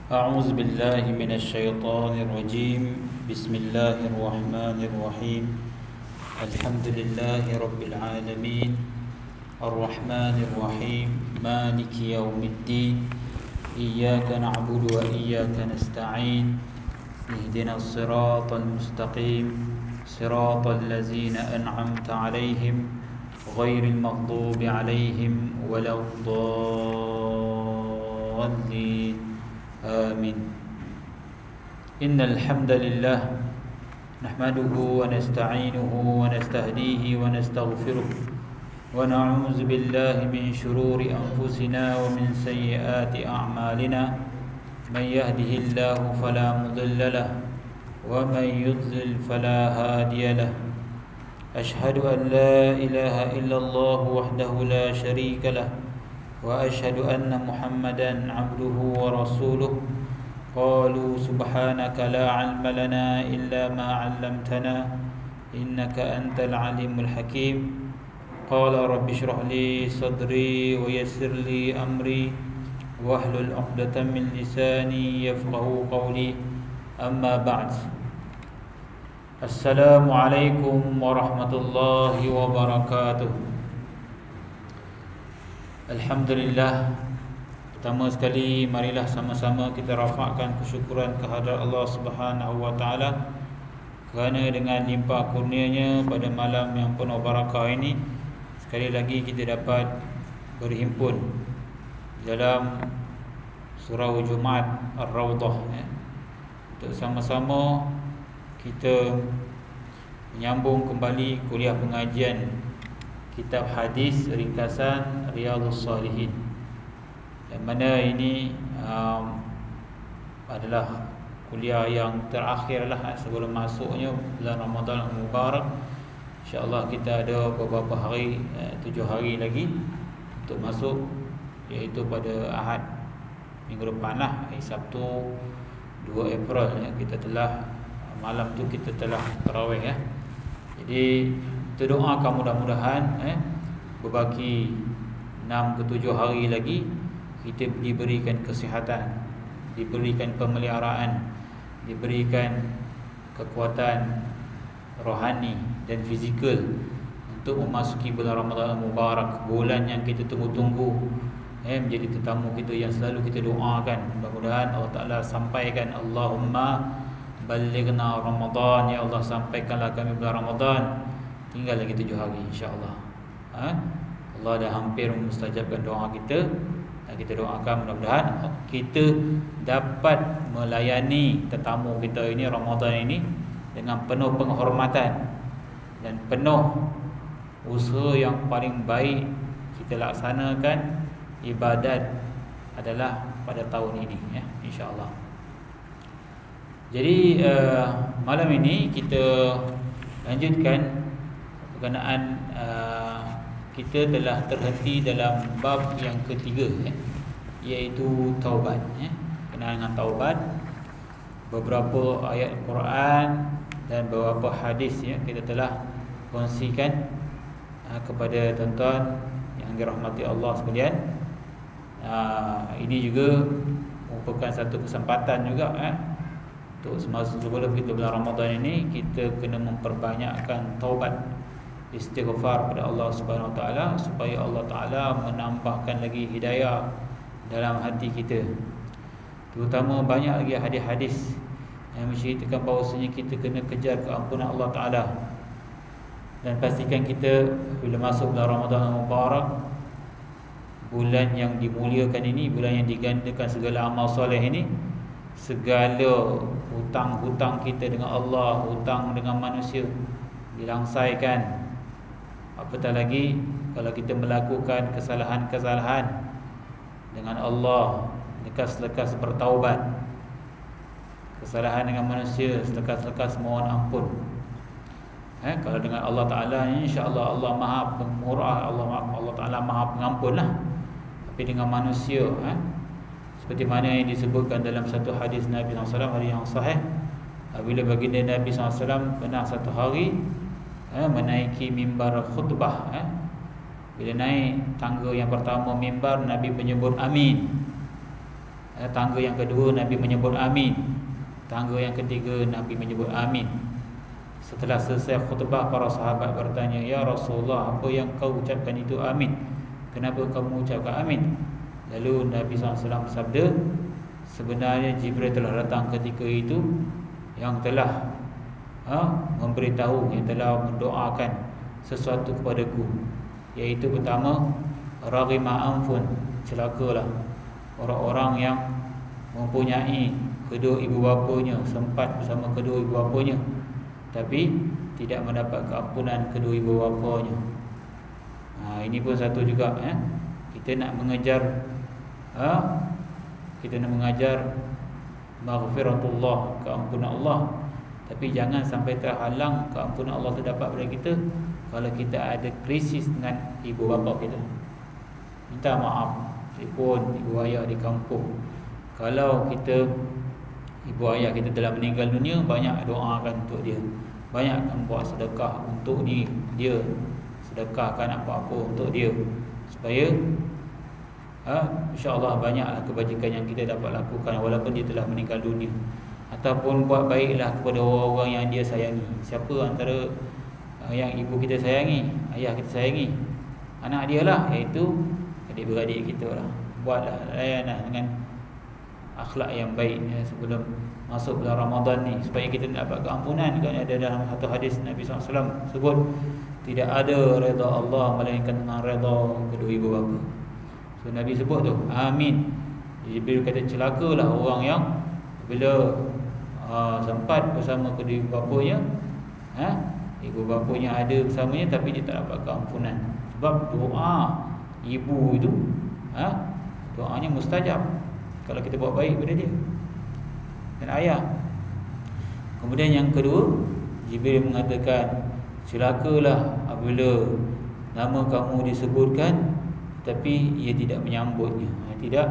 أعوذ بالله من الشيطان الرجيم. بسم الله الرحمن الرحيم. الحمد لله رب العالمين الرحمن الرحيم مالك يوم الدين إياك نعبد وإياك نستعين اهدنا الصراط المستقيم صراط الذين أنعمت عليهم غير المغضوب عليهم ولا الضالين آمين. إن الحمد لله نحمده ونستعينه ونستهديه ونستغفره ونعوذ بالله من شرور أنفسنا ومن سيئات أعمالنا. من يهده الله فلا مضل له ومن يضلل فلا هادي له. أشهد أن لا إله إلا الله وحده لا شريك له وأشهد أن محمدا عبده ورسوله. قالوا سبحانك لا علم لنا إلا ما علمتنا إنك أنت العليم الحكيم. قال رب اشرح لي صدري ويسر لي أمري واحلل عقدة من لساني يفقه قولي. أما بعد. السلام عليكم ورحمة الله وبركاته. Alhamdulillah. Pertama sekali, marilah sama-sama kita rafakkan kesyukuran kehadrat Allah Subhanahu wa taala kerana dengan limpah kurnianya pada malam yang penuh barakah ini sekali lagi kita dapat berhimpun dalam surah Jumaat Ar-Rawdah untuk sama-sama kita menyambung kembali kuliah pengajian kitab hadis ringkasan Riyadhus Shalihin, yang mana ini adalah kuliah yang terakhir lah sebelum masuknya bulan Ramadan Mubarak. InsyaAllah kita ada beberapa hari, 7 hari lagi untuk masuk, iaitu pada Ahad minggu depan lah, hari Sabtu 2 April kita telah malam tu kita telah tarawih Jadi kita doakan mudah-mudahan berbaki 6 ke 7 hari lagi kita diberikan kesihatan, diberikan pemeliharaan, diberikan kekuatan rohani dan fizikal untuk memasuki bulan Ramadan Mubarak, bulan yang kita tunggu-tunggu, menjadi tetamu kita yang selalu kita doakan. Mudah-mudahan Allah Ta'ala sampaikan, Allahumma balighna Ramadan, ya Allah sampaikanlah kami bulan Ramadan. Tinggal lagi 7 hari insya-Allah. Allah dah hampir mustajabkan doa kita, dan kita doakan mudah-mudahan kita dapat melayani tetamu kita ini Ramadan ini dengan penuh penghormatan dan penuh usaha yang paling baik kita laksanakan ibadat adalah pada tahun ini insya-Allah. Jadi malam ini kita lanjutkan berkenaan kita telah terhenti dalam bab yang ketiga, iaitu taubat. Berkenaan dengan taubat, beberapa ayat Quran dan beberapa hadis kita telah kongsikan kepada tuan-tuan yang dirahmati Allah sekalian. Ini juga merupakan satu kesempatan juga untuk sebelum kita bulan Ramadan ini kita kena memperbanyakkan taubat, istighfar kepada Allah Subhanahu Wa Taala supaya Allah Taala menambahkan lagi hidayah dalam hati kita. Terutama banyak lagi hadis-hadis yang menceritakan bahawasanya kita kena kejar keampunan Allah Taala. Dan pastikan kita bila masuk bulan Ramadan Mubarak, bulan yang dimuliakan ini, bulan yang digandakan segala amal soleh ini, segala hutang-hutang kita dengan Allah, hutang dengan manusia dilangsaikan. Apatah lagi kalau kita melakukan kesalahan-kesalahan dengan Allah, lekas-lekas bertaubat. Kesalahan dengan manusia, lekas-lekas mohon ampun. Kalau dengan Allah Ta'ala, insya-Allah Allah Maha Pemurah, Allah Ta'ala Maha Pengampun lah. Tapi dengan manusia, seperti mana yang disebutkan dalam satu hadis Nabi SAW, hadis yang sahih, bila baginda Nabi SAW pernah satu hari menaiki mimbar khutbah. Bila naik tangga yang pertama mimbar, Nabi menyebut amin. Tangga yang kedua Nabi menyebut amin. Tangga yang ketiga Nabi menyebut amin. Setelah selesai khutbah, para sahabat bertanya, "Ya Rasulullah, apa yang kau ucapkan itu amin? Kenapa kamu ucapkan amin?" Lalu Nabi SAW bersabda, "Sebenarnya Jibril telah datang ketika itu, yang telah memberitahu, yang telah mendoakan sesuatu kepadaku, iaitu pertama, raghima anfun, celakalah orang-orang yang mempunyai kedua ibu bapanya, sempat bersama kedua ibu bapanya, tapi tidak mendapat keampunan kedua ibu bapanya." Ini pun satu juga, kita nak mengejar maghfiratullah, keampunan Allah, tapi jangan sampai terhalang keampunan Allah terdapat pada kita kalau kita ada krisis dengan ibu bapa kita. Minta maaf, telefon ibu ayah di kampung. Kalau kita ibu ayah kita telah meninggal dunia, banyak doakan untuk dia, banyakkan buat sedekah untuk dia, sedekahkan apa-apa untuk dia, supaya insya-Allah banyaklah kebajikan yang kita dapat lakukan walaupun dia telah meninggal dunia. Ataupun buat baiklah kepada orang-orang yang dia sayangi. Siapa antara yang ibu kita sayangi, ayah kita sayangi? Anak dia lah, iaitu adik-beradik kita lah. Buatlah layanan dengan akhlak yang baik sebelum masuk bulan Ramadan ni, supaya kita dapat keampunan. Kerana ada dalam satu hadis Nabi SAW sebut, tidak ada redha Allah melainkan dengan redha kedua ibu bapa. So Nabi sebut tu, amin. Jibril kata, celakalah orang yang bila sempat bersama kedua ibu bapanya, ibu bapanya ada bersamanya, tapi dia tak dapat keampunan. Sebab doa ibu itu, doanya mustajab kalau kita buat baik pada dia dan ayah. Kemudian yang kedua, Jibril mengatakan, celakalah apabila nama kamu disebutkan tapi ia tidak menyambutnya, tidak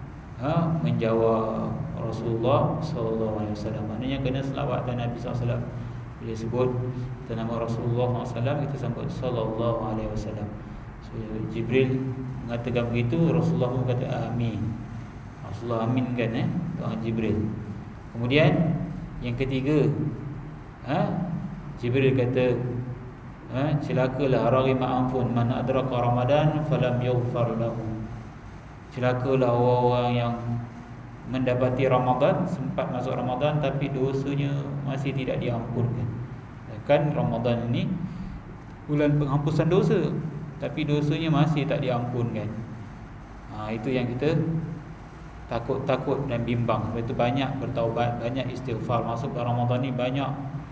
menjawab Rasulullah SAW. Maknanya kena selawat dan Nabi SAW. Bila sebut nama Rasulullah SAW, kita sambut sallallahu alaihi wasallam. So Jibril mengatakan begitu, Rasulullah pun kata amin. Rasulullah amin kan doa Jibril. Kemudian yang ketiga, Jibril kata, celakalah raghima anfun man adraka Ramadan falam yughfar lahu. Celakalah orang yang mendapati Ramadan, sempat masuk Ramadan, tapi dosanya masih tidak diampunkan. Kan Ramadan ini bulan penghampusan dosa, tapi dosanya masih tak diampunkan. Itu yang kita takut dan bimbang. Sebab itu banyak bertaubat, banyak istighfar. Masuk bulan Ramadan ni banyak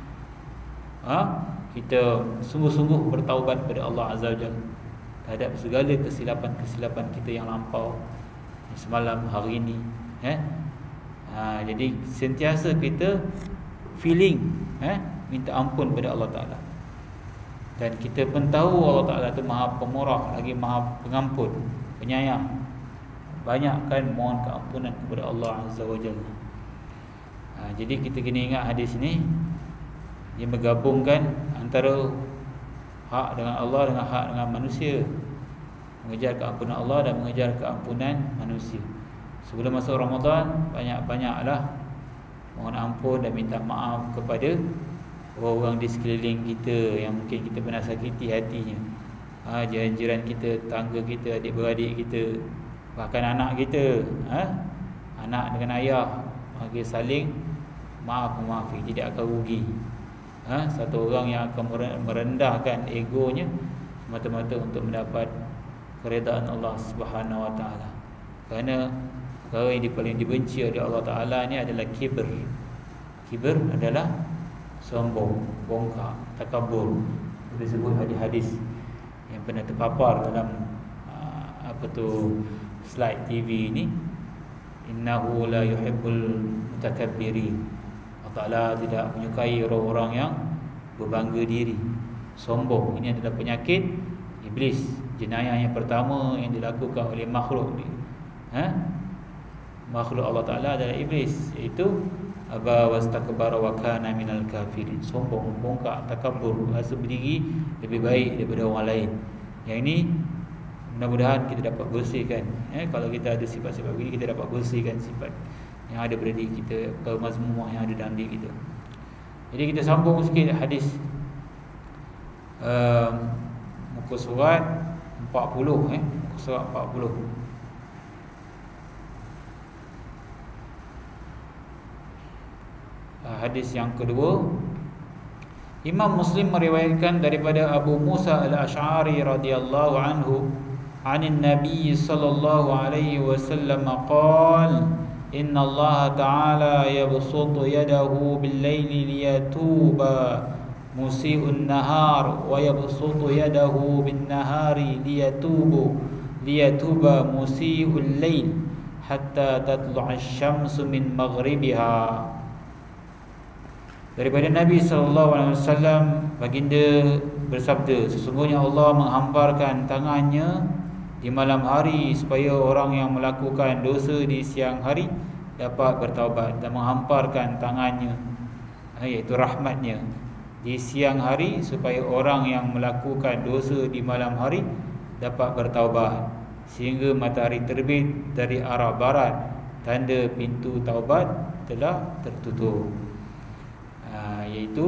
kita sungguh-sungguh bertaubat kepada Allah Azza wa Jalla terhadap segala kesilapan-kesilapan kita yang lampau, semalam, hari ini. Jadi sentiasa kita feeling minta ampun pada Allah Ta'ala. Dan kita pun tahu Allah Ta'ala itu Maha Pemurah, lagi Maha Pengampun, Penyayang. Banyakkan mohon keampunan kepada Allah Azza wa Jalla. Jadi kita kena ingat hadis ini, dia menggabungkan antara hak dengan Allah dengan hak dengan manusia, mengejar keampunan Allah dan mengejar keampunan manusia. Sebelum masuk Ramadan, banyak-banyaklah mohon ampun dan minta maaf kepada orang-orang di sekeliling kita yang mungkin kita pernah sakiti hatinya, jiran-jiran kita, tangga kita, adik-beradik kita, bahkan anak kita, anak dengan ayah, bagi saling maaf-maafi, tidak akan rugi. Satu orang yang akan merendahkan egonya semata-mata untuk mendapat keredaan Allah Subhanahu wa taala. Kerana perkara yang paling dibenci oleh Allah Ta'ala ni adalah kibir. Kibir adalah sombong, bongkak, takabur. Kita sebut hadis-hadis yang pernah terpapar dalam slide TV ni, innahu la yuhibbul mutakabbirin. Allah Ta'ala tidak menyukai orang-orang yang berbangga diri, sombong. Ini adalah penyakit iblis, jenayah yang pertama yang dilakukan oleh makhluk ni. Makhluk Allah Ta'ala adalah iblis, iaitu aba wastakbara wa kana minal kafirin. Sombong, bongkak, takabur, rasa berdiri lebih baik daripada orang lain. Yang ini Mudah-mudahan kita dapat bersihkan, kalau kita ada sifat-sifat begini, kita dapat bersihkan sifat yang ada pada diri kita, kemazmumah yang ada dalam diri kita. Jadi kita sambung sikit hadis muka surat 40, muka surat 40. Hadis yang kedua, Imam Muslim meriwayatkan daripada Abu Musa al-Ash'ari radhiyallahu anhu, anin Nabi sallallahu alaihi wasallam qala, inna Allah ta'ala yabsutu yadahu bil-laili liyatuba musii'un nahar wa yabsutu yadahu bin-nahari liyatuba musii'ul lail hatta tatlu'a asy-syamsu min maghribiha. Daripada Nabi SAW, baginda bersabda, sesungguhnya Allah menghamparkan tangannya di malam hari supaya orang yang melakukan dosa di siang hari dapat bertaubat, dan menghamparkan tangannya, iaitu rahmatnya, di siang hari supaya orang yang melakukan dosa di malam hari dapat bertaubat, sehingga matahari terbit dari arah barat, tanda pintu taubat telah tertutup. Iaitu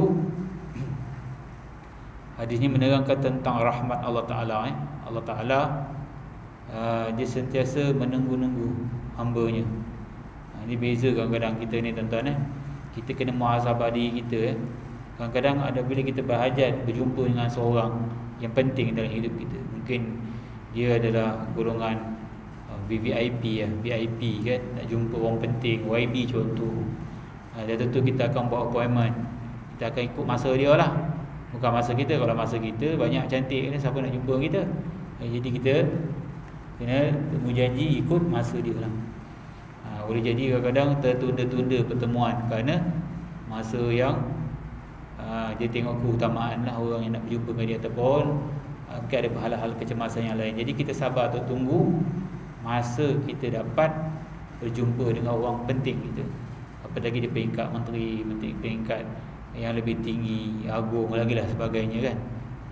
hadis ini menerangkan tentang rahmat Allah Ta'ala. Allah Ta'ala dia sentiasa menunggu-nunggu hamba-Nya. Ini beza kadang-kadang kita ni tuan-tuan, kita kena muhasabah diri kita. Kadang-kadang ada bila kita berhajat berjumpa dengan seorang yang penting dalam hidup kita, mungkin dia adalah golongan VVIP VIP kan, nak jumpa orang penting, YB contoh. Dah tentu kita akan buat appointment, kita akan ikut masa dia lah, bukan masa kita. Kalau masa kita banyak cantik ni, siapa nak jumpa kita? Jadi kita kena temu janji ikut masa dia lah. Boleh jadi kadang-kadang tertunda-tunda pertemuan kerana masa yang dia tengok keutamaan lah orang yang nak berjumpa dengan dia, ataupun mungkin ada hal-hal kecemasan yang lain. Jadi kita sabar untuk tunggu masa kita dapat berjumpa dengan orang penting kita. Apa lagi di peringkat menteri, peringkat yang lebih tinggi, agung lagi lah sebagainya kan.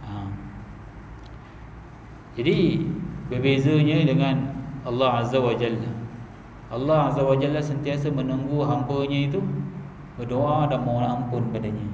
Jadi berbezanya dengan Allah Azza wa Jalla. Allah Azza wa Jalla sentiasa menunggu hamba-Nya itu berdoa dan mohon ampun padanya.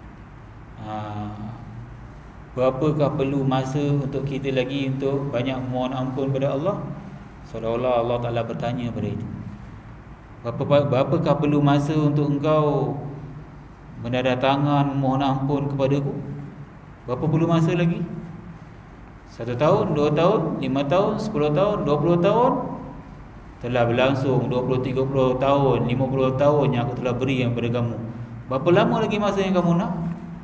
Berapakah perlu masa untuk kita lagi untuk banyak mohon ampun pada Allah? Seolah-olah Allah Ta'ala bertanya pada itu. Berapakah perlu masa untuk engkau mendadah-tangan mohon ampun kepadaku? Berapa perlu masa lagi? 1 tahun, 2 tahun, 5 tahun, 10 tahun, 20 tahun? Telah berlangsung 20, 30 tahun, 50 tahun yang aku telah beri kepada kamu. Berapa lama lagi masa yang kamu nak?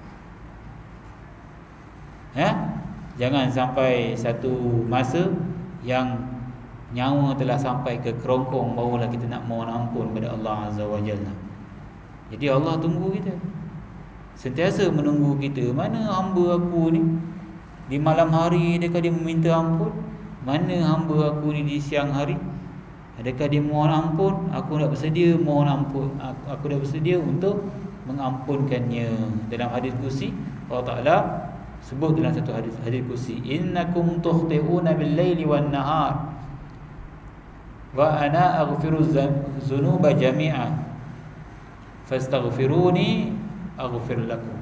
Jangan sampai satu masa yang nyawa telah sampai ke kerongkong barulah kita nak mohon ampun pada Allah Azza wa Jalla. Jadi Allah tunggu kita, sentiasa menunggu kita. Mana hamba aku ni di malam hari, adakah dia meminta ampun? Mana hamba aku ni di siang hari, adakah dia mohon ampun? Aku nak bersedia mohon ampun, aku dah bersedia untuk mengampunkannya. Dalam hadis kursi Allah Ta'ala sebut dalam satu hadis kursi, innakum tukhti'una bil-laili wan-nahar wa ana aghfiru dzunuba jami'a fastaghfiruni aghfir lakum.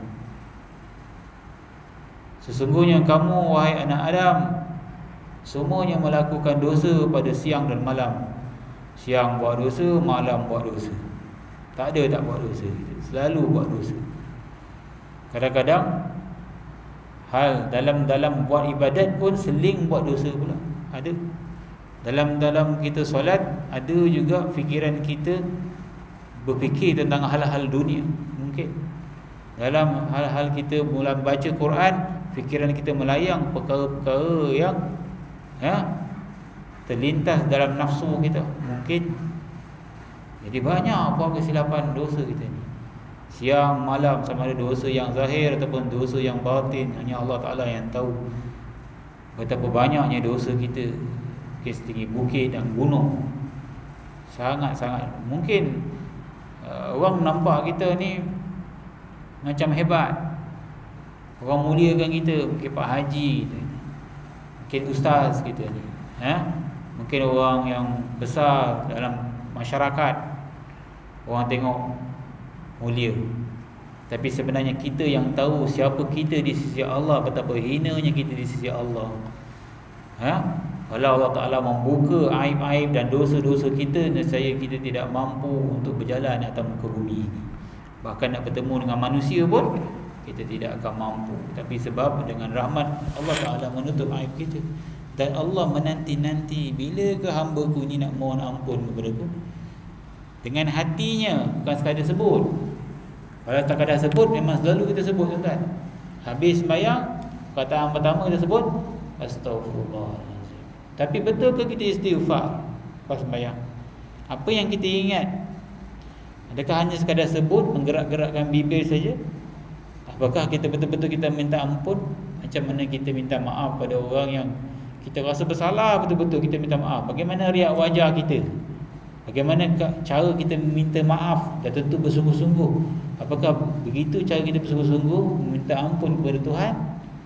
Sesungguhnya kamu wahai anak Adam semuanya melakukan dosa pada siang dan malam. Siang buat dosa, malam buat dosa. Tak ada tak buat dosa, kita selalu buat dosa. Kadang-kadang hal dalam buat ibadat pun seling buat dosa pula. Ada. Dalam kita solat, ada juga fikiran kita berfikir tentang hal-hal dunia. Mungkin dalam hal-hal kita mula baca Quran, fikiran kita melayang perkara-perkara yang terlintas dalam nafsu kita. Mungkin. Jadi banyak buat kesilapan dosa kita ni. Siang malam, sama ada dosa yang zahir ataupun dosa yang batin, hanya Allah Ta'ala yang tahu. Betapa banyaknya dosa kita, setinggi bukit dan gunung. Sangat-sangat. Mungkin orang nampak kita ni macam hebat, orang muliakan kita, mungkin Pak Haji kita, mungkin ustaz kita ni, mungkin orang yang besar dalam masyarakat, orang tengok mulia, tapi sebenarnya kita yang tahu siapa kita di sisi Allah, betapa hinanya kita di sisi Allah. Kalau Allah Ta'ala membuka aib-aib dan dosa-dosa kita, nescaya kita tidak mampu untuk berjalan atas muka bumi ini. Bahkan nak bertemu dengan manusia pun kita tidak akan mampu. Tapi sebab dengan rahmat Allah Ta'ala menutup aib kita. Dan Allah menanti-nanti, bila ke hamba-Ku ni nak mohon ampun kepada-Ku? Dengan hatinya, bukan sekadar sebut. Kalau tak sekadar sebut, memang selalu kita sebut, tuan-tuan. Habis sembahyang, perkataan pertama kita sebut Astaghfirullahaladzim. Tapi betul ke kita istighfar pas sembahyang? Apa yang kita ingat? Adakah hanya sekadar sebut, menggerak-gerakkan bibir saja? Apakah kita betul-betul kita minta ampun? Macam mana kita minta maaf pada orang yang kita rasa bersalah, betul-betul kita minta maaf? Bagaimana riak wajah kita? Bagaimana cara kita minta maaf? Dan tentu bersungguh-sungguh. Apakah begitu cara kita bersungguh-sungguh meminta ampun kepada Tuhan?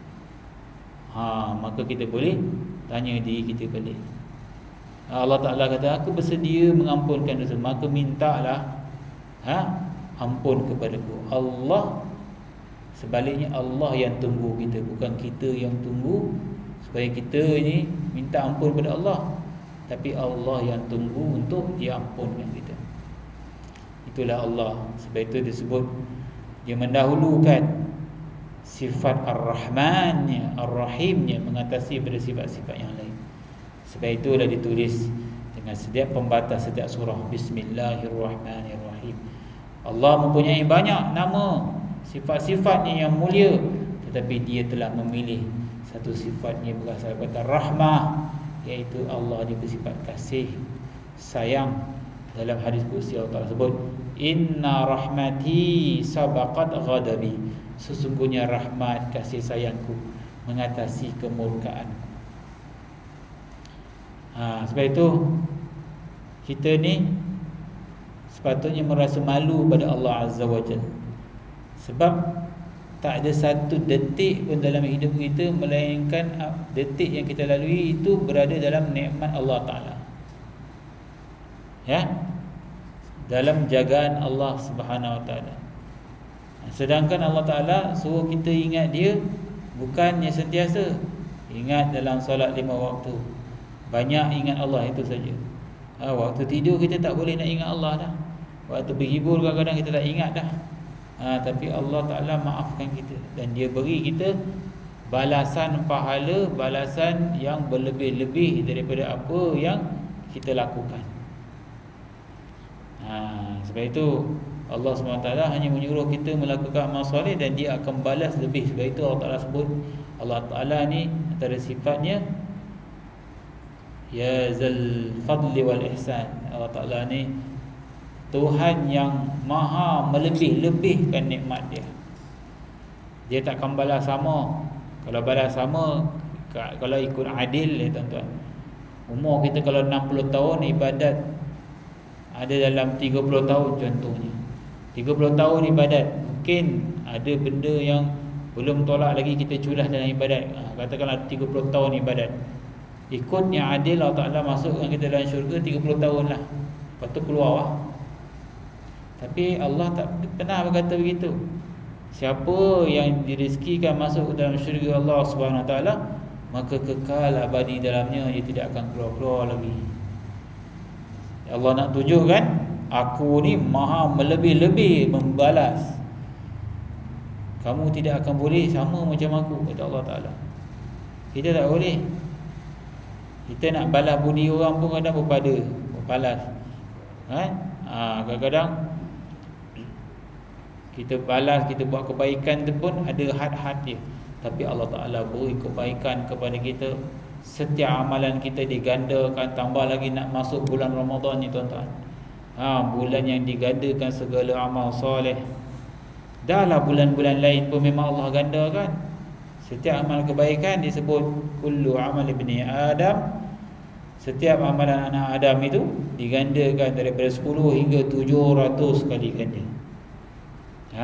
Maka kita boleh tanya diri kita balik. Allah Ta'ala kata, aku bersedia mengampunkan dosa, maka mintalah ampun kepada-Ku. Allah, sebaliknya Allah yang tunggu kita, bukan kita yang tunggu supaya kita ni minta ampun kepada Allah, tapi Allah yang tunggu untuk Dia ampunkan kita. Itulah Allah. Sebab itu disebut Dia mendahulukan sifat Ar-Rahmannya, Ar-Rahimnya mengatasi pada sifat-sifat yang lain. Sebab itulah ditulis dengan setiap pembatas setiap surah, Bismillahirrahmanirrahim. Allah mempunyai banyak nama, sifat-sifatnya yang mulia, tetapi Dia telah memilih satu sifatnya berasal daripada rahmah, iaitu Allah dia bersifat kasih, sayang. Dalam hadis qudsi Allah Ta'ala sebut, Inna rahmati sabaqat ghadabi, sesungguhnya rahmat kasih sayangku mengatasi kemurkaanku. Sebab itu kita ni sepatutnya merasa malu pada Allah Azza wa Jalla. Sebab tak ada satu detik pun dalam hidup kita melainkan detik yang kita lalui itu berada dalam nikmat Allah Ta'ala, dalam jagaan Allah Subhanahu wa Ta'ala. Sedangkan Allah Ta'ala suruh kita ingat Dia bukannya sentiasa. Ingat dalam solat 5 waktu, banyak ingat Allah, itu saja. Waktu tidur kita tak boleh nak ingat Allah dah. Waktu berhibur kadang-kadang kita tak ingat dah. Tapi Allah Ta'ala maafkan kita, dan Dia beri kita balasan pahala, balasan yang berlebih-lebih daripada apa yang kita lakukan. Sebab itu Allah SWT hanya menyuruh kita melakukan amal soleh dan Dia akan balas lebih. Sebab itu Allah Ta'ala sebut, Allah Ta'ala ni antara sifatnya Ya Zal Fadli wal Ihsan. Allah Ta'ala ni Tuhan yang maha melebih-lebihkan nikmat Dia. Dia takkan balas sama. Kalau balas sama, kalau ikut adil tuan-tuan, umur kita kalau 60 tahun ibadat, ada dalam 30 tahun contohnya, 30 tahun ibadat, mungkin ada benda yang belum tolak lagi kita curah dalam ibadat. Katakanlah 30 tahun ibadat, ikut yang adil Allah Ta'ala masukkan kita dalam syurga 30 tahun lah, lepas tu keluar lah. Tapi Allah tak pernah berkata begitu. Siapa yang dirizkikan masuk dalam syurga Allah Subhanahu Wa Ta'ala, maka kekal abadi dalamnya, dia tidak akan keluar-keluar lagi. Allah nak tunjukkan, aku ni maha melebih-lebih membalas. Kamu tidak akan boleh sama macam aku, kata Allah Ta'ala. Kita tak boleh. Kita nak balas budi orang pun kadang berbalas. Kadang-kadang kita balas, kita buat kebaikan tu pun ada had-had dia. Tapi Allah Ta'ala beri kebaikan kepada kita. Setiap amalan kita digandakan. Tambah lagi nak masuk bulan Ramadan ni tuan-tuan, bulan yang digandakan segala amal soleh. Dahlah bulan-bulan lain pun memang Allah gandakan. Setiap amal kebaikan disebut kullu amal ibni Adam. Setiap amalan anak Adam itu digandakan daripada 10 hingga 700 kali ganda.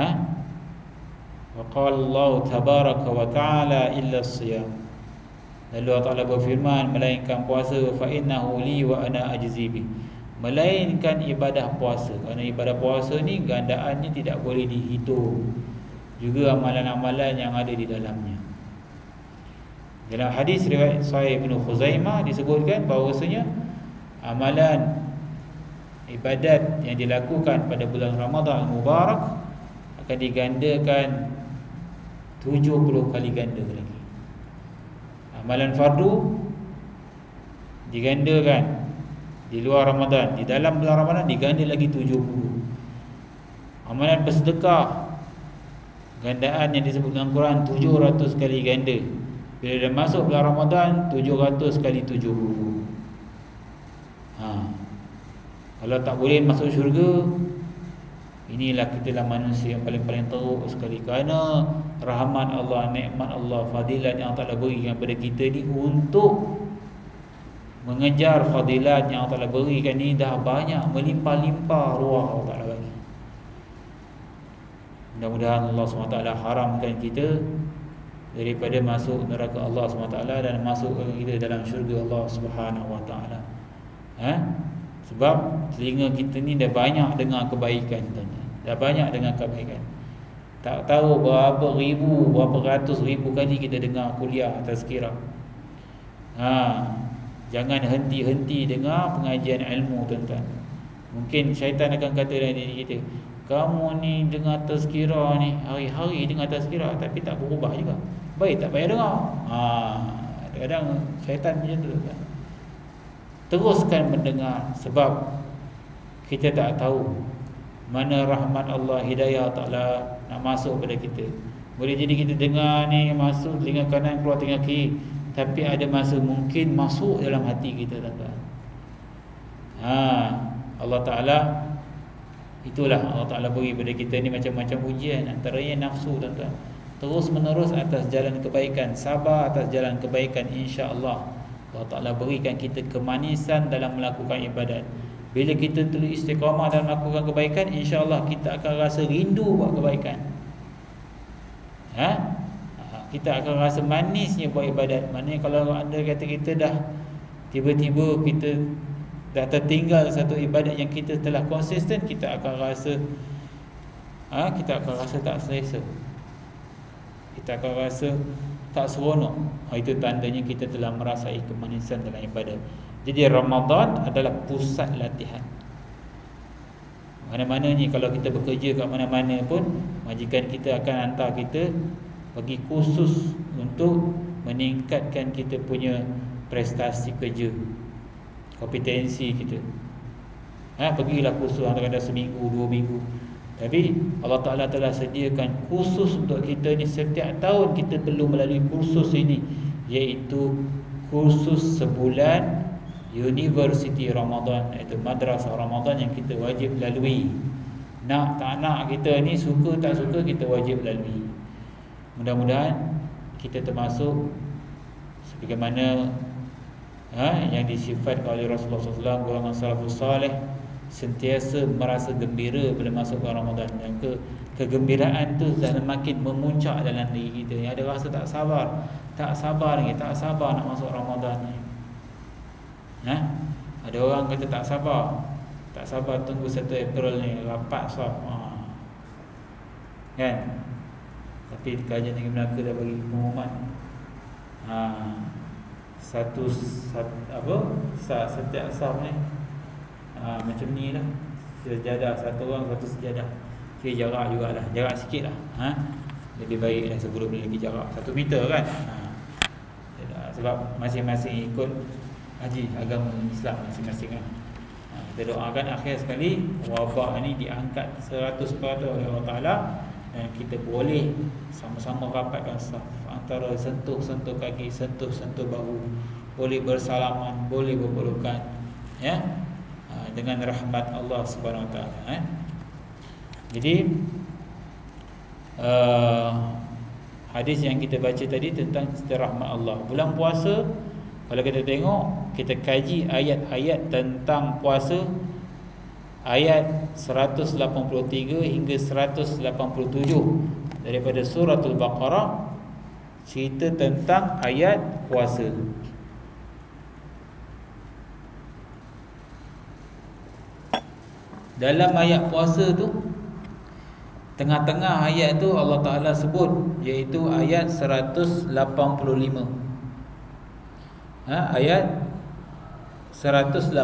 Wa qala Allah tabaraka wa ta'ala illa as-siyam. Lalu Allah Ta'ala berfirman, melainkan puasa fa innahu li wa ana ajzi bih, melainkan ibadah puasa. Kerana ibadah puasa ni gandaannya tidak boleh dihitung, juga amalan-amalan yang ada di dalamnya. Dalam hadis riwayat Sahih Ibn Khuzaimah disebutkan bahawasanya amalan ibadat yang dilakukan pada bulan Ramadan Mubarak akan digandakan 70 kali ganda lagi. Amalan fardu digandakan di luar Ramadan, di dalam bulan Ramadan diganda lagi 70. Amalan bersedekah, gandaan yang disebut dalam Quran 700 kali ganda. Bila dah masuk bulan Ramadan, 700 kali 70. Kalau tak boleh masuk syurga, inilah kitalah manusia yang paling-paling teruk sekali. Kerana rahmat Allah, nikmat Allah, fadilat yang Allah berikan kepada kita ni, untuk mengejar fadilat yang Allah berikan ni dah banyak, melimpah-limpah ruah Allah Ta'ala bagi. Mudah-mudahan Allah SWT haramkan kita daripada masuk neraka Allah SWT dan masukkan kita dalam syurga Allah SWT. Sebab telinga kita ni dah banyak dengar kebaikan, dah banyak dengar kebaikan. Tak tahu berapa ribu, berapa ratus ribu kali kita dengar kuliah tazkirah. Jangan henti-henti dengar pengajian ilmu, tuan-tuan. Mungkin syaitan akan kata dalam diri kita, kamu ni dengar tazkirah ni, hari-hari dengar tazkirah tapi tak berubah juga, baik tak payah dengar. Kadang-kadang syaitan macam tu, tuan. Teruskan mendengar, sebab kita tak tahu mana rahmat Allah, hidayah Ta'ala nak masuk pada kita. Boleh jadi kita dengar ni masuk telinga kanan, keluar telinga kiri, tapi ada masa mungkin masuk dalam hati kita, tuan-tuan. Allah Ta'ala, itulah Allah Ta'ala beri pada kita ni macam-macam ujian. Antaranya nafsu, tuan-tuan. Terus menerus atas jalan kebaikan, sabar atas jalan kebaikan, insya-Allah Allah Ta'ala berikan kita kemanisan dalam melakukan ibadat. Bila kita terus istiqamah dalam melakukan kebaikan, insya-Allah kita akan rasa rindu buat kebaikan. Kita akan rasa manisnya buat ibadat. Maknanya kalau anda kata kita dah tiba-tiba kita dah tertinggal satu ibadat yang kita telah konsisten, kita akan rasa tak selesa. Kita akan rasa tak seronok. Itu tandanya kita telah merasai kemanisan dalam ibadat. Jadi Ramadan adalah pusat latihan. Mana-mana ni, kalau kita bekerja kat mana-mana pun, majikan kita akan hantar kita bagi kursus untuk meningkatkan kita punya prestasi kerja, kompetensi kita. Pergilah kursus kadang-kadang seminggu, 2 minggu. Tapi Allah Ta'ala telah sediakan kursus untuk kita ni. Setiap tahun kita perlu melalui kursus ini, iaitu kursus sebulan University Ramadan, iaitu Madrasah Ramadan yang kita wajib lalui. Nak tak nak kita ni, suka tak suka, kita wajib lalui. Mudah-mudahan kita termasuk sebagaimana yang disifatkan oleh Rasulullah SAW, golongan salafus salih, sentiasa merasa gembira bila masuk bulan Ramadan. Dan kegembiraan tu dah makin memuncak dalam diri kita. Yang ada rasa tak sabar nak masuk Ramadan ni. Ada orang kata tak sabar tunggu 1 April ni, rapat sah. Kan? Tapi kajian Negeri Melaka dah bagi pengumuman, setiap sah ni macam ni lah, sejadah, satu orang satu sejadah. Kira jarak jugalah, jarak sikit lah. Lebih baik dah sebelum lagi jarak 1 meter kan. Sebab masing-masing ikut haji agama Islam masing-masing lah. Kita doakan akhir sekali wabak ni diangkat 100% oleh Allah Ta'ala, dan kita boleh sama-sama rapatkan saf, antara sentuh-sentuh kaki, sentuh-sentuh bahu, boleh bersalaman, boleh berpelukan, dengan rahmat Allah Subhanahu Wa Taala. Jadi hadis yang kita baca tadi tentang rahmat Allah. Bulan puasa, kalau kita tengok, kita kaji ayat-ayat tentang puasa, ayat 183 hingga 187 daripada suratul Baqarah cerita tentang ayat puasa. Dalam ayat puasa tu, tengah-tengah ayat tu Allah Ta'ala sebut, iaitu ayat 185. Ayat 186.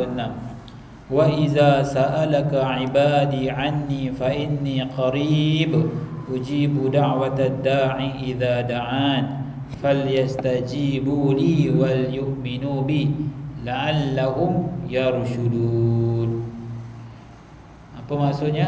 Wa iza sa'alaka ibadi anni fa inni qarib ujibu da'watad da'i idza da'an falyastajibu li wal yu'minu bi la'allahum yarshudun. Apa maksudnya?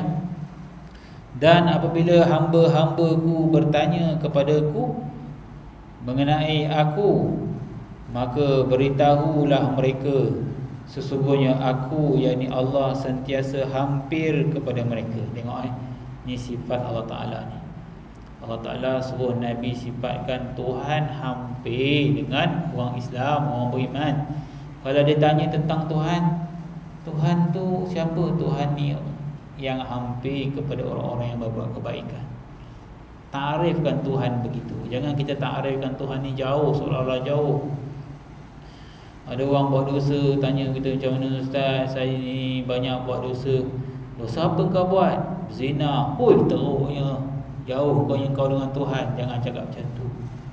Dan apabila hamba-hambaku bertanya kepadaku mengenai aku, maka beritahulah mereka, sesungguhnya aku, yakni Allah, sentiasa hampir kepada mereka. Tengok ni sifat Allah Ta'ala ni. Allah Ta'ala suruh Nabi sifatkan Tuhan hampir dengan orang Islam, orang beriman. Kalau dia tanya tentang Tuhan, Tuhan tu siapa? Tuhan ni yang hampir kepada orang-orang yang berbuat kebaikan. Ta'rifkan Tuhan begitu. Jangan kita ta'rifkan Tuhan ni jauh, seolah-olah jauh. Ada orang buat dosa, tanya kita, macam mana Ustaz, saya ni banyak buat dosa. Dosa apa kau buat? Zina. Oi, teruknya. Jauh kau dengan Tuhan. Jangan cakap macam tu.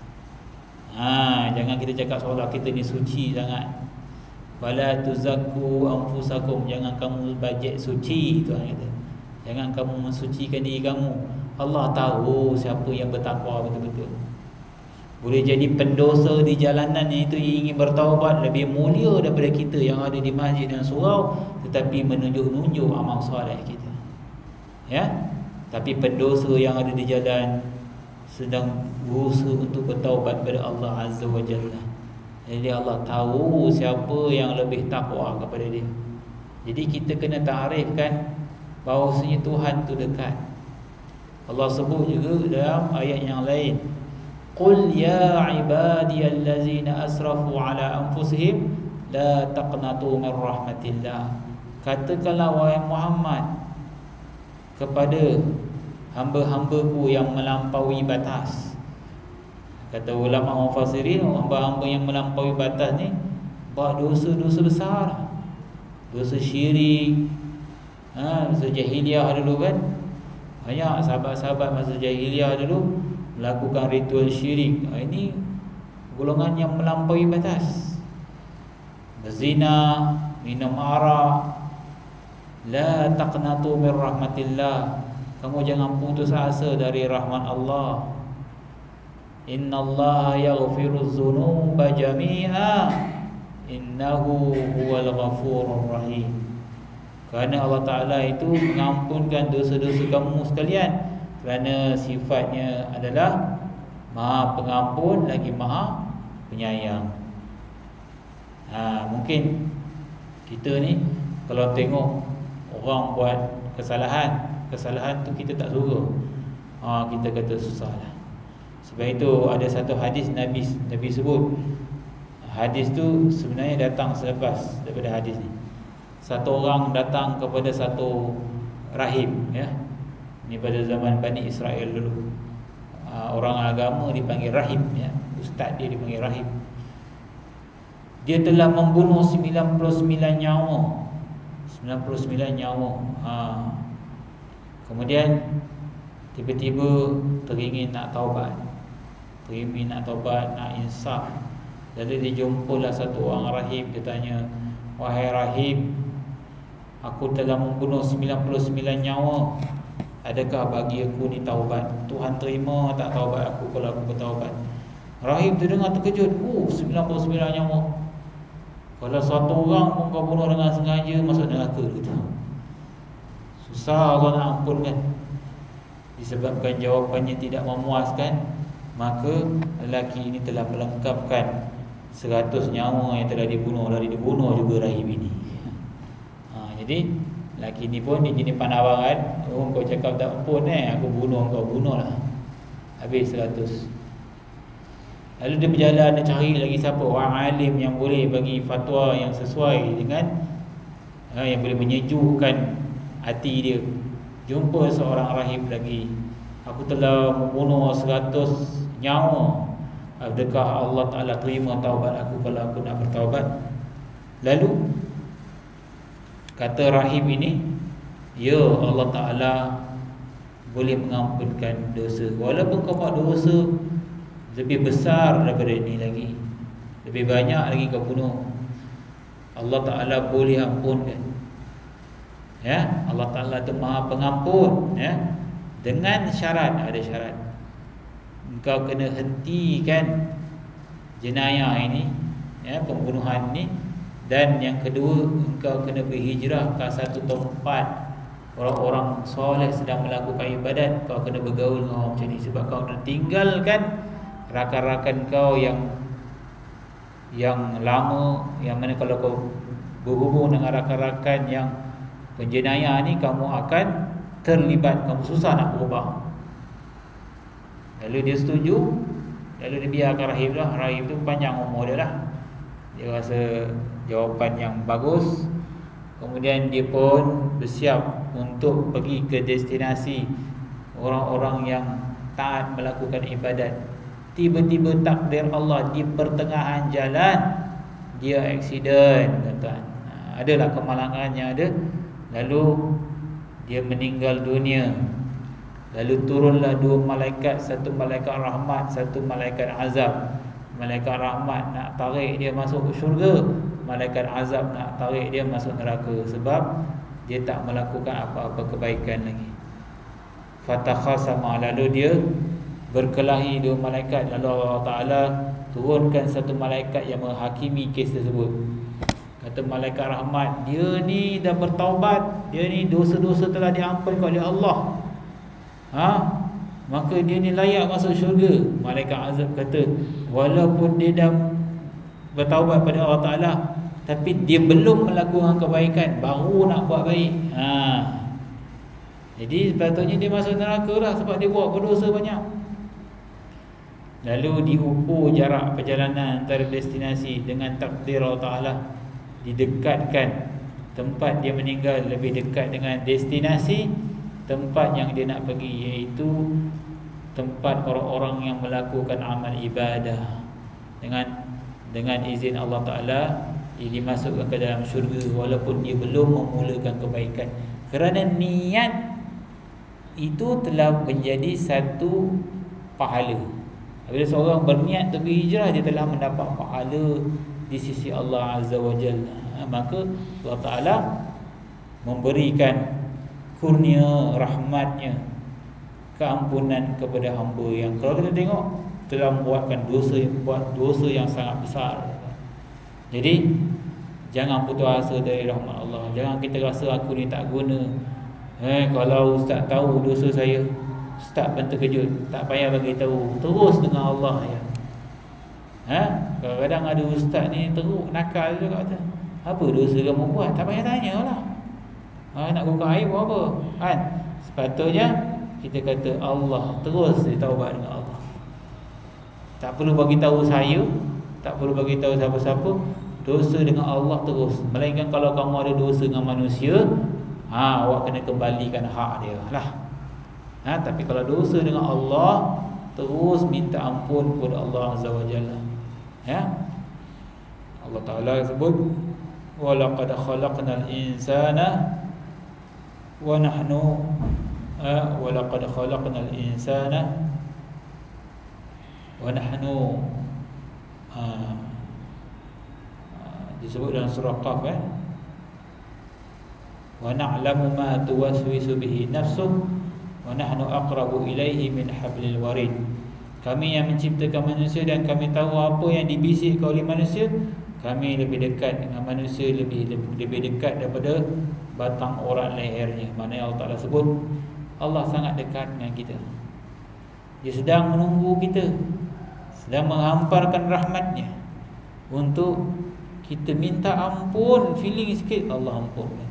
Jangan kita cakap seolah kita ni suci sangat. Wala tuzakku anfusakum, jangan kamu bajet suci, Tuhan kata. Jangan kamu mensucikan diri kamu. Allah tahu siapa yang bertakwa betul-betul. Boleh jadi pendosa di jalanan itu yang ingin bertaubat lebih mulia daripada kita yang ada di masjid dan surau, tetapi menunjuk-nunjuk amal soleh kita. Ya? Tapi pendosa yang ada di jalan sedang berusaha untuk bertaubat kepada Allah Azza wa Jalla. Jadi Allah tahu siapa yang lebih takwa kepada dia. Jadi kita kena ta'rifkan bahawasanya Tuhan tu dekat. Allah sebut juga dalam ayat yang lain, Qul ya ibadiyallazina asrafu ala anfusihim la taqnatu min rahmatillah. Katakanlah wahai Muhammad kepada hamba-hambaku yang melampaui batas. Kata ulama mufassirin, hamba-hamba yang melampaui batas ni buat dosa-dosa besar. Dosa syirik, dosa jahiliah dulu kan. Banyak sahabat-sahabat masa jahiliah dulu melakukan ritual syirik. Ini golongan yang melampaui batas. Berzina, minum arak. La taqnatu min rahmatillah. Kamu jangan putus asa dari rahmat Allah. Innallaha yaghfiruz dzunuba jami'a innahu huwal ghafurur rahim. Kerana Allah Ta'ala itu mengampunkan dosa-dosa kamu sekalian, kerana sifatnya adalah Maha Pengampun lagi Maha Penyayang. Mungkin kita ni kalau tengok orang buat kesalahan tu kita tak suka. Kita kata susah lah. Sebab itu ada satu hadis Nabi sebut. Hadis tu sebenarnya datang selepas daripada hadis ni. Satu orang datang kepada satu rahib, ya. Ini pada zaman Bani Israel dulu. Orang agama dipanggil rahib, ya. Ustaz dia dipanggil rahib. Dia telah membunuh 99 nyawa. 99 nyawa. Kemudian tiba-tiba teringin nak taubat. Nak insaf. Jadi dia jumpalah satu orang rahib. Dia tanya, wahai rahib, aku telah membunuh 99 nyawa. Adakah bagi aku ni taubat? Tuhan terima tak taubat aku kalau aku bertaubat? Rahib tu dengar terkejut. 99 nyawa. Kalau satu orang pun kau bunuh dengan sengaja, masuk neraka gitu. Susah Allah nak ampunkan. Disebabkan jawapannya tidak memuaskan, maka lelaki ini telah melengkapkan 100 nyawa yang telah dibunuh. Lalu dibunuh juga rahib ini. Jadi lelaki ini pun dia jenis panawangan. Kau cakap tak ampun aku bunuh, kau bunuh lah. Habis 100. Lalu dia berjalan, dia cari lagi siapa orang alim yang boleh bagi fatwa yang sesuai dengan yang boleh menyejukkan hati dia. Jumpa seorang rahib lagi. Aku telah membunuh 100 nyawa. adakah Allah Ta'ala terima taubat aku kalau aku nak bertaubat? Lalu kata rahim ini, ya, Allah Ta'ala boleh mengampunkan dosa. Walaupun kau buat dosa lebih besar daripada ini lagi, lebih banyak lagi kau bunuh, Allah Ta'ala boleh ampunkan. Ya, Allah Ta'ala itu Maha Pengampun, ya. Dengan syarat, ada syarat. Engkau kena hentikan jenayah ini, ya, pembunuhan ini. Dan yang kedua, engkau kena berhijrah ke satu tempat orang-orang soleh sedang melakukan ibadat. Kau kena bergaul dengan orang macam ni, sebab kau kena tinggalkan rakan-rakan kau yang lama, yang mana kalau kau berhubung dengan rakan-rakan yang penjenayah ni, kamu akan terlibat, kamu susah nak berubah. Lalu dia setuju, lalu dia biarkan rahib lah. Rahib tu panjang umur dia lah, dia rasa jawapan yang bagus. Kemudian dia pun bersiap untuk pergi ke destinasi orang-orang yang taat melakukan ibadat. Tiba-tiba takdir Allah, di pertengahan jalan dia aksiden, tuan-tuan. Adalah kemalangan yang ada. Lalu dia meninggal dunia. Lalu turunlah dua malaikat, satu malaikat rahmat, satu malaikat azab. Malaikat rahmat nak tarik dia masuk ke syurga, malaikat azab nak tarik dia masuk neraka, sebab dia tak melakukan apa-apa kebaikan lagi. Fatakhasama, lalu dia berkelahi dua malaikat. Lalu Allah Ta'ala turunkan satu malaikat yang menghakimi kes tersebut. Kata malaikat rahmat, dia ni dah bertaubat, dia ni dosa-dosa telah diampunkan oleh Allah, maka dia ni layak masuk syurga. Malaikat azab kata, walaupun dia dah bertaubat pada Allah Ta'ala, tapi dia belum melakukan kebaikan, baru nak buat baik. Jadi sepatutnya dia masuk neraka lah, sebab dia buat berdosa banyak. Lalu diukur jarak perjalanan antara destinasi dengan takdir Allah Ta'ala. Didekatkan tempat dia meninggal lebih dekat dengan destinasi tempat yang dia nak pergi, iaitu tempat orang-orang yang melakukan amal ibadah. Dengan izin Allah Ta'ala, dia dimasukkan ke dalam syurga walaupun dia belum memulakan kebaikan. Kerana niat itu telah menjadi satu pahala. Bila seorang berniat untuk berhijrah, dia telah mendapat pahala di sisi Allah Azza wa Jalla. Maka Allah Ta'ala memberikan kurnia rahmatnya, keampunan kepada hamba yang, kalau kita tengok, telah membuat dosa yang sangat besar. Jadi jangan putus asa dari rahmat Allah. Jangan kita rasa aku ni tak guna. Kalau ustaz tahu dosa saya, ustaz pun terkejut, tak payah bagi tahu, terus dengan Allah ya. Kadang-kadang ada ustaz ni teruk, nakal juga kata, apa dosa kamu buat? Tak payah tanyalah. Nak buka aib apa? Sepatutnya kita kata Allah, terus ditaubat dengan Allah. Tak perlu bagi tahu saya, tak perlu bagi tahu siapa-siapa. Dosa dengan Allah terus. Melainkan kalau kamu ada dosa dengan manusia, awak kena kembalikan hak dia lah. Tapi kalau dosa dengan Allah, terus minta ampun kepada Allah Azza wa Jalla. Allah Ta'ala sebut, walaqad khalaqnal insana wa nahnu walaqad khalaqnal insana wa nahnu, disebut dalam surah Qaf, wa na'lamu ma tuwaswisu bihi nafsuh wa nahnu aqrabu ilaihi min hablil warid. Kami yang menciptakan manusia dan kami tahu apa yang dibisikkan oleh manusia. Kami lebih dekat dengan manusia, lebih dekat daripada batang urat lehernya. Maknanya Allah Ta'ala sebut Allah sangat dekat dengan kita. Dia sedang menunggu kita, sedang menghamparkan rahmatnya untuk kita minta ampun. Feeling sikit, Allah ampunkan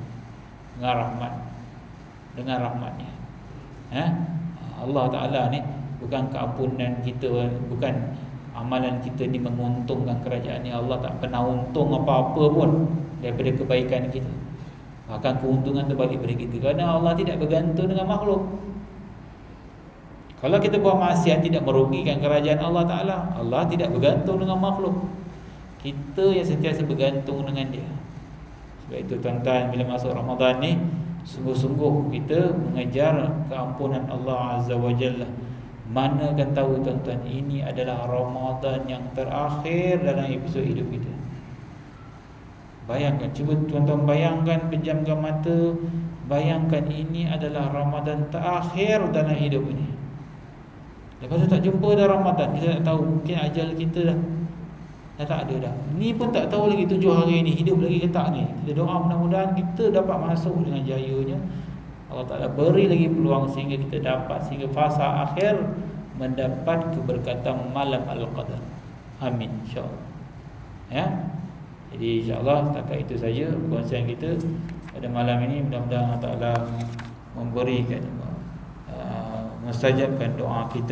dengan rahmatnya. Allah Ta'ala ni bukan keampunan kita, bukan amalan kita ni menguntungkan kerajaan ni. Allah tak pernah untung apa-apa pun daripada kebaikan kita. Bahkan keuntungan terbalik pada kita, kerana Allah tidak bergantung dengan makhluk. Kalau kita buat maksiat tidak merugikan kerajaan Allah Ta'ala, Allah tidak bergantung dengan makhluk. Kita yang sentiasa bergantung dengan dia. Sebab itu tuan-tuan, bila masuk Ramadan ni, sungguh-sungguh kita mengejar keampunan Allah Azza wa Jalla. Mana kan tahu tuan-tuan, ini adalah Ramadan yang terakhir dalam episod hidup kita. Bayangkan, cuba tuan-tuan bayangkan, pejamkan mata. Bayangkan ini adalah Ramadan terakhir dalam hidup ini. Lepas tu tak jumpa dah Ramadan, kita tak tahu, mungkin ajal kita dah tak ada dah. Ni pun tak tahu lagi 7 hari ni hidup lagi ke tak ni. Kita doa mudah-mudahan kita dapat masuk dengan jayanya. Allah Ta'ala beri lagi peluang sehingga kita dapat, sehingga fasa akhir mendapat keberkatan malam Al-Qadar. Amin, insyaAllah. Ya. Jadi insyaAllah setakat itu saja perkongsian kita pada malam ini. Mudah-mudahan Allah Ta'ala memberikan, mustajabkan doa kita.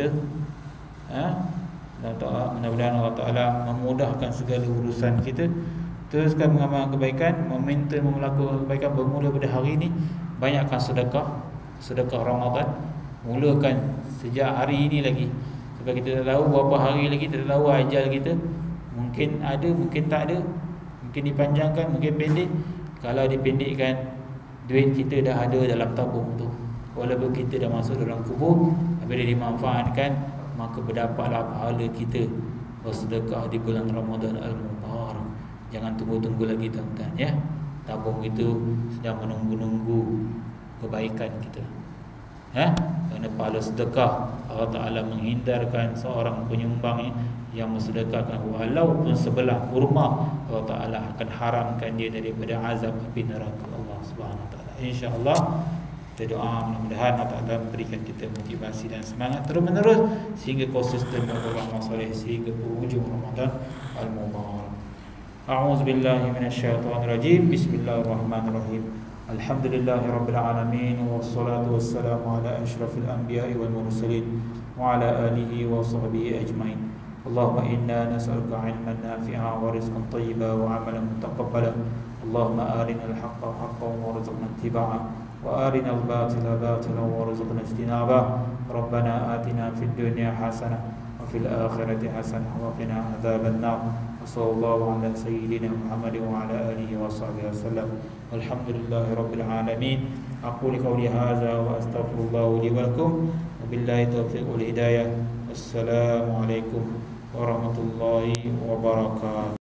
Mudah-mudahan Allah Ta'ala memudahkan segala urusan kita. Teruskan mengamalkan kebaikan, meminta melakukan kebaikan bermula pada hari ini. Banyakkan sedekah, sedekah Ramadan. Mulakan sejak hari ini lagi. Sebab kita tak tahu berapa hari lagi, kita tak tahu ajal kita. Mungkin ada, mungkin tak ada. Mungkin dipanjangkan, mungkin pendek. Kalau dipendekkan, duit kita dah ada dalam tabung tu. Walaupun kita dah masuk dalam kubur, apabila dimanfaatkan, maka berdapatlah pahala kita bersedekah di bulan Ramadan Al-Mubarak. Jangan tunggu-tunggu lagi tuan-tuan, ya. Tabung itu sedang menunggu-nunggu kebaikan kita. Kerana pahala sedekah, Allah Ta'ala menghindarkan seorang penyumbang yang mensedekahkan walaupun sebelah kurma, Allah Ta'ala akan haramkan dia daripada azab api neraka Allah Subhanahu Wa Ta'ala. InsyaAllah kita doa mudah-mudahan Allah Ta'ala memberikan kita motivasi dan semangat terus-menerus sehingga konsisten beramal soleh sehingga penghujung Ramadan Al-Mubarak. A'udzu billahi minasyaitonir rajim. Bismillahirrahmanirrahim. Alhamdulillahirabbil alamin wassalatu wassalamu ala asyrafil anbiya'i wal mursalin wa ala alihi wa sahbihi ajmain. Allahumma inna nas'aluka 'ilman nafi'an wa rizqan thayyiban wa 'amalan mutaqabbalan. Allahumma arinal haqqa haqqan warzuqna ittiba'ah وآرنا الباطل باطلا وارزقنا اجتنابه ربنا آتنا في الدنيا حسنة وفي الآخرة حسنة وقنا عذاب النار وصلى الله على سيدنا محمد وعلى آله وصحبه وسلم والحمد لله رب العالمين. أقول قولي هذا وأستغفر الله لي ولكم وبالله التوفيق والهداية. السلام عليكم ورحمة الله وبركاته.